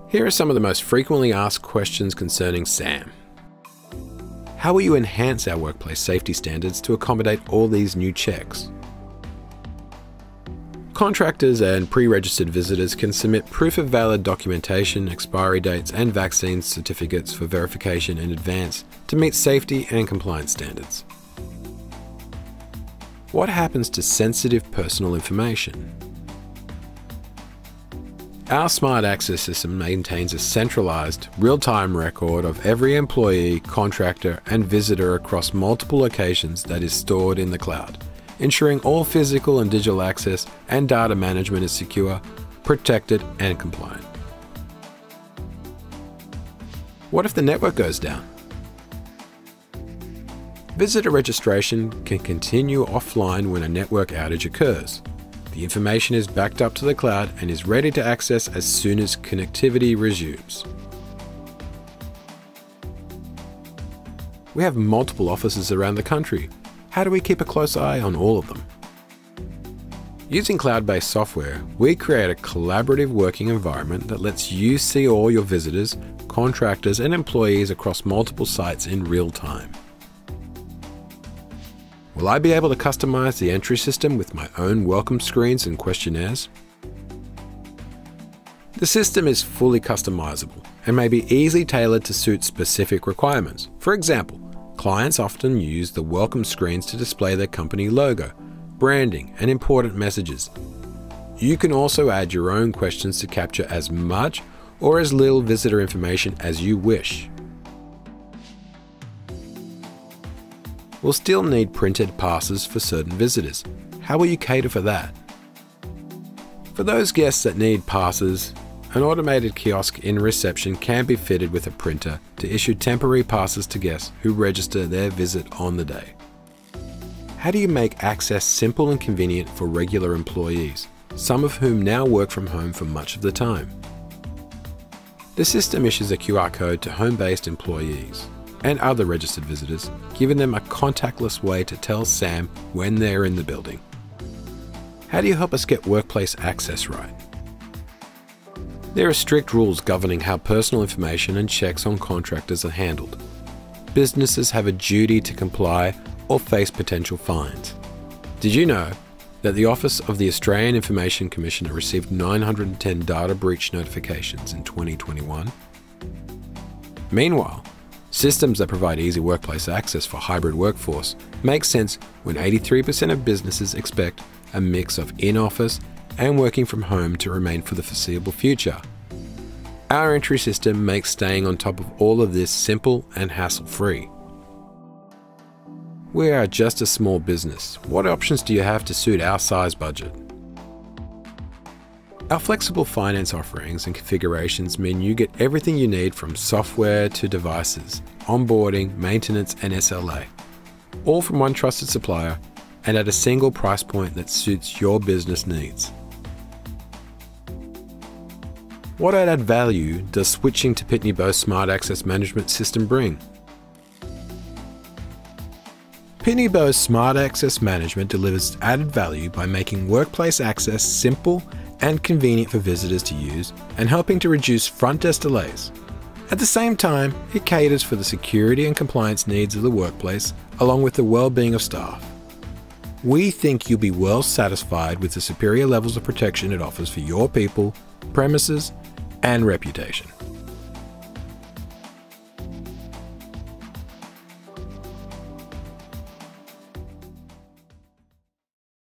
Here are some of the most frequently asked questions concerning SAM. How will you enhance our workplace safety standards to accommodate all these new checks? Contractors and pre-registered visitors can submit proof of valid documentation, expiry dates, and vaccine certificates for verification in advance to meet safety and compliance standards. What happens to sensitive personal information? Our Smart Access system maintains a centralized, real-time record of every employee, contractor, and visitor across multiple locations that is stored in the cloud, ensuring all physical and digital access and data management is secure, protected, and compliant. What if the network goes down? Visitor registration can continue offline when a network outage occurs. The information is backed up to the cloud and is ready to access as soon as connectivity resumes. We have multiple offices around the country. How do we keep a close eye on all of them? Using cloud-based software, we create a collaborative working environment that lets you see all your visitors, contractors, and employees across multiple sites in real time. Will I be able to customize the entry system with my own welcome screens and questionnaires? The system is fully customizable and may be easily tailored to suit specific requirements. For example, clients often use the welcome screens to display their company logo, branding, and important messages. You can also add your own questions to capture as much or as little visitor information as you wish. We'll still need printed passes for certain visitors. How will you cater for that? For those guests that need passes, an automated kiosk in reception can be fitted with a printer to issue temporary passes to guests who register their visit on the day. How do you make access simple and convenient for regular employees, some of whom now work from home for much of the time? The system issues a QR code to home-based employees and other registered visitors, giving them a contactless way to tell SAM when they're in the building. How do you help us get workplace access right? There are strict rules governing how personal information and checks on contractors are handled. Businesses have a duty to comply or face potential fines. Did you know that the Office of the Australian Information Commissioner received 910 data breach notifications in 2021? Meanwhile, systems that provide easy workplace access for hybrid workforce make sense when 83% of businesses expect a mix of in-office and working from home to remain for the foreseeable future. Our entry system makes staying on top of all of this simple and hassle-free. We are just a small business. What options do you have to suit our size budget? Our flexible finance offerings and configurations mean you get everything you need from software to devices, onboarding, maintenance, and SLA, all from one trusted supplier and at a single price point that suits your business needs. What added value does switching to Pitney Bowes Smart Access Management System bring? Pitney Bowes Smart Access Management delivers added value by making workplace access simple and convenient for visitors to use and helping to reduce front desk delays. At the same time, it caters for the security and compliance needs of the workplace along with the well-being of staff. We think you'll be well satisfied with the superior levels of protection it offers for your people, premises, and reputation.